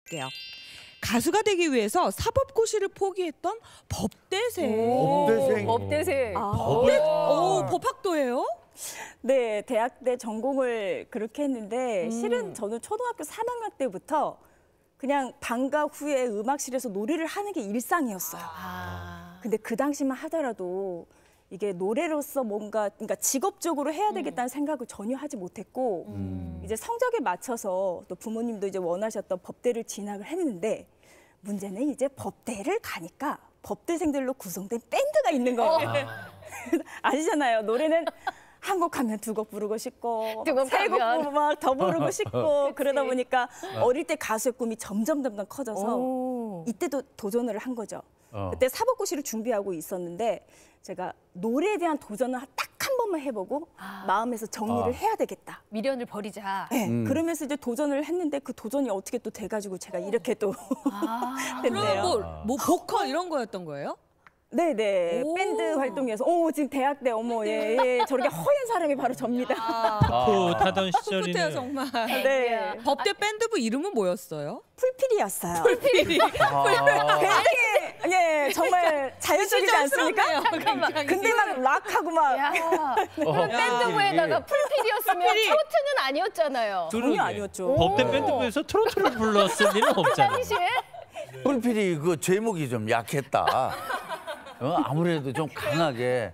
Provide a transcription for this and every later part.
볼게요. 가수가 되기 위해서 사법고시를 포기했던 법대생. 법대생. 법대생. 법학도예요? 네, 대학 때 전공을 그렇게 했는데 실은 저는 초등학교 3학년 때부터 그냥 방과 후에 음악실에서 노래를 하는 게 일상이었어요. 근데 그 당시만 하더라도 이게 노래로서 뭔가 그러니까 직업적으로 해야 되겠다는 생각을 전혀 하지 못했고 이제 성적에 맞춰서 또 부모님도 이제 원하셨던 법대를 진학을 했는데 문제는 이제 법대를 가니까 법대생들로 구성된 밴드가 있는 거예요. 아시잖아요. 노래는 한 곡 하면 두 곡 부르고 싶고 세 곡 막 더 부르고 싶고 그러다 보니까 어릴 때 가수의 꿈이 점점 커져서 이때도 도전을 한 거죠. 그때 사법고시를 준비하고 있었는데 제가 노래에 대한 도전을 딱 한 번만 해보고 마음에서 정리를 해야 되겠다. 미련을 버리자. 네, 그러면서 이제 도전을 했는데 그 도전이 어떻게 또 돼가지고 제가 이렇게 또 됐네요. 그럼 뭐 보컬 이런 거였던 거예요? 네네 밴드 활동에서 지금 대학 때 예, 저렇게 허연 사람이 바로 접니다. 풋풋하던 시절이네요. 풋풋해요 정말. 네 법대 밴드부 이름은 뭐였어요? 풀필이었어요. 풀필이. 굉장히 예 정말 자연적이지 않습니까? 잠깐만. 근데 막 락하고 막 밴드부에다가 풀필이었으면 트로트는 아니었잖아요. 전혀 아니었죠. 법대 밴드부에서 트로트를 불렀을 일은 없잖아요. 당시에? 풀필이 그 제목이 좀 약했다. 아무래도 좀 강하게.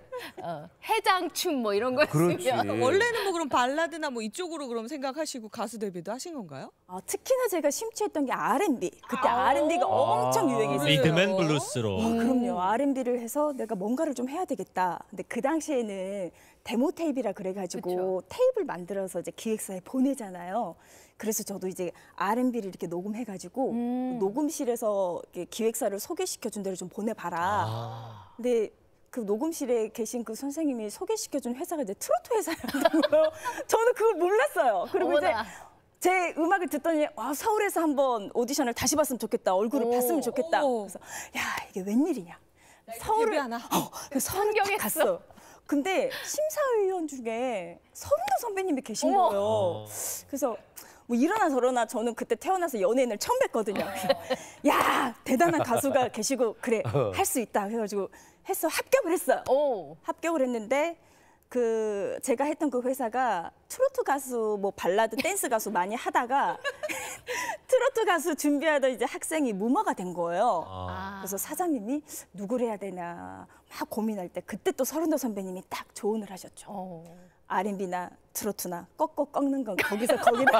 해장춤 뭐 이런 그렇지. 거였으면. 원래는 뭐 그럼 발라드나 뭐 이쪽으로 그럼 생각하시고 가수 데뷔도 하신 건가요? 특히나 제가 심취했던 게 R&B. 그때 R&B가 엄청 유행했어요. 리듬 앤 블루스로. 그럼요. R&B를 해서 내가 뭔가를 좀 해야 되겠다. 근데 그 당시에는 데모 테이프라 그래가지고 테이프를 만들어서 이제 기획사에 보내잖아요. 그래서 저도 이제 R&B를 이렇게 녹음해가지고 녹음실에서 이렇게 기획사를 소개시켜준 데를 좀 보내봐라. 근데 그 녹음실에 계신 그 선생님이 소개시켜준 회사가 이제 트로트 회사였던 거예요. 저는 그걸 몰랐어요. 그리고 어머나. 이제 제 음악을 듣더니 서울에서 한번 오디션을 다시 봤으면 좋겠다. 얼굴을 봤으면 좋겠다. 그래서 야 이게 웬일이냐. 서울을 하나. 서울에 딱 갔어. 근데 심사위원 중에 서른도 선배님이 계신 거예요. 그래서 뭐 이러나 저러나 저는 그때 태어나서 연예인을 처음 뵀거든요. 야 대단한 가수가 계시고 그래 할 수 있다 해가지고 합격을 했어요. 합격을 했는데 그 제가 했던 그 회사가 트로트 가수 뭐 발라드 댄스 가수 많이 하다가 트로트 가수 준비하던 이제 학생이 무마가 된 거예요. 그래서 사장님이 누구를 해야 되나 막 고민할 때 그때 또 서른도 선배님이 딱 조언을 하셨죠. R&B나 트로트나 꺾는 건 거기서 거기다.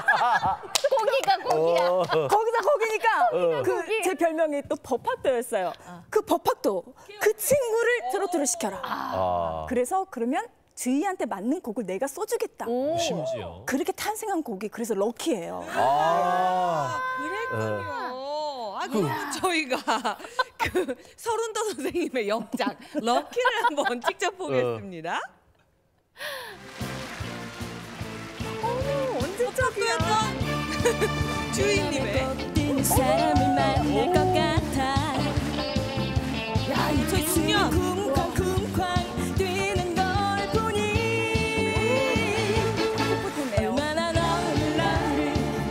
고기야. 거기서 거기니까 그 제 별명이 또 법학도였어요. 그 법학도 그 친구를 트로트를 시켜라. 그래서 그러면 주희한테 맞는 곡을 내가 써주겠다. 심지어. 그렇게 탄생한 곡이 그래서 럭키예요. 그랬군요. 그러면 저희가 그 서른도 선생님의 역작 럭키를 한번 직접 보겠습니다. 언제적이었던 주인님의 사람을 만날 것 같아. 야, 2006년 쿵쾅쿵쾅 뛰는 걸 보니 얼마나 너를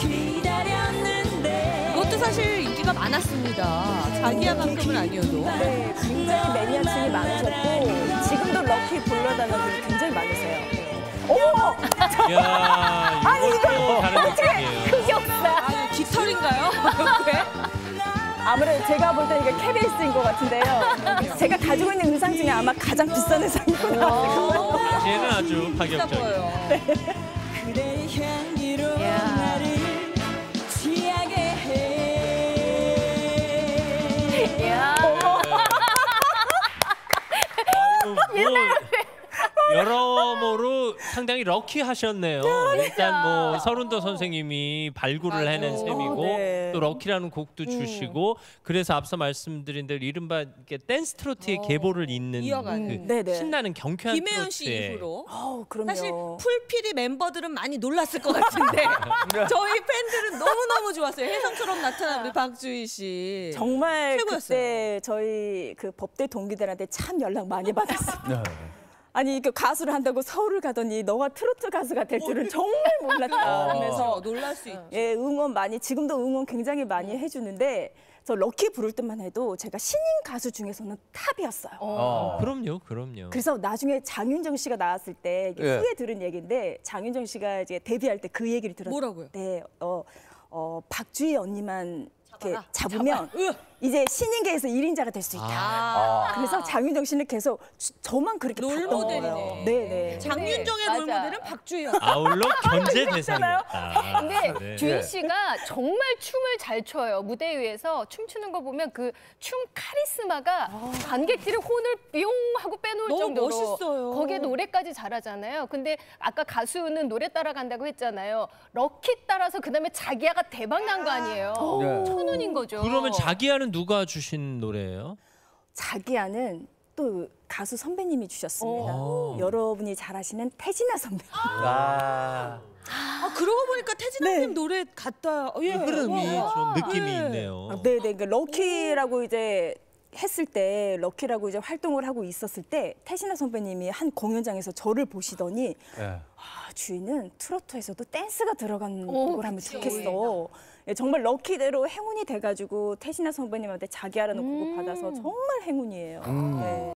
기다렸는데. 그것도 사실 인기가 많았습니다. 자기야만큼은 아니어도. 네, 굉장히 매니아층이 많으셨고 지금도 럭키 불러달라는 분이 굉장히 많으세요. 어머! 야, 이것도 다른 느낌이에요. 흑역사. 깃털인가요? 아무래도 제가 볼 때 이게 KBS인 것 같은데요. 제가 가지고 있는 의상 중에 아마 가장 비싼 의상이구나. 얘는 아주 파격적이에요. 그대의 향기로 나를 취하게 해. 여러모로 상당히 럭키하셨네요. 일단 뭐 서른도 선생님이 발굴을 해낸 셈이고 또 럭키라는 곡도 주시고 그래서 앞서 말씀드린 대로 이른바 이렇게 댄스 트로트의 계보를 잇는 그 신나는 경쾌한 김혜연 씨 트로트의 이후로 그럼요. 사실 풀피리 멤버들은 많이 놀랐을 것 같은데 저희 팬들은 너무너무 좋았어요. 혜성처럼 나타난 우리 박주희 씨. 정말 최고였어요. 그때 저희 그 법대 동기들한테 참 연락 많이 받았어요. 아니 그 가수를 한다고 서울을 가더니 너가 트로트 가수가 될 줄은 정말 몰랐다 하면서 놀랄 수 있죠. 예, 응원 많이 지금도 응원 굉장히 많이 해주는데 저 럭키 부를 때만 해도 제가 신인 가수 중에서는 탑이었어요. 그럼요. 그래서 나중에 장윤정 씨가 나왔을 때 이게 예. 후에 들은 얘기인데 장윤정 씨가 이제 데뷔할 때 그 얘기를 들었는데 뭐라고요? 박주희 언니만 이렇게 잡으면 이제 신인계에서 1인자가 될 수 있다. 그래서 장윤정 씨는 계속 저만 그렇게 롤모델이네. 봤던 거예요. 네네. 장윤정의 맞아. 롤모델은 박주희였어요. 아울러 견제 대상이었다. 근데 네. 주희 씨가 정말 춤을 잘 춰요. 무대 위에서 춤추는 거 보면 그 춤 카리스마가 관객들의 혼을 뿅 하고 빼놓을 너무 정도로 멋있어요. 거기에 노래까지 잘하잖아요. 근데 아까 가수는 노래 따라간다고 했잖아요. 럭키 따라서 그다음에 자기야가 대박 난 거 아니에요. 네. 천운인 거죠. 그러면 자기야는 누가 주신 노래예요? 자기야는 또 가수 선배님이 주셨습니다. 오. 여러분이 잘 아시는 태진아 선배. 아. 그러고 보니까 태진아님 네. 노래 같다. 예. 흐름이 좀 느낌이 네. 있네요. 네네. 그러니까 럭키라고 이제 했을 때 럭키라고 이제 활동을 하고 있었을 때 태진아 선배님이 한 공연장에서 저를 보시더니 예. 주인은 트로트에서도 댄스가 들어간 곡을 하면 좋겠어. 예, 정말 럭키대로 행운이 돼가지고 태진아 선배님한테 자기야라는 곡을 받아서 정말 행운이에요. 네.